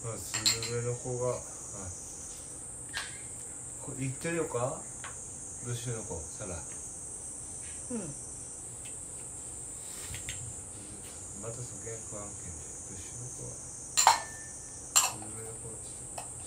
あ、スズメの子が、これ言ってるよか、ブッシュの子、サラ。 うん。 またそげん食わんけんで、ブッシュの子は、スズメの子はちょっと。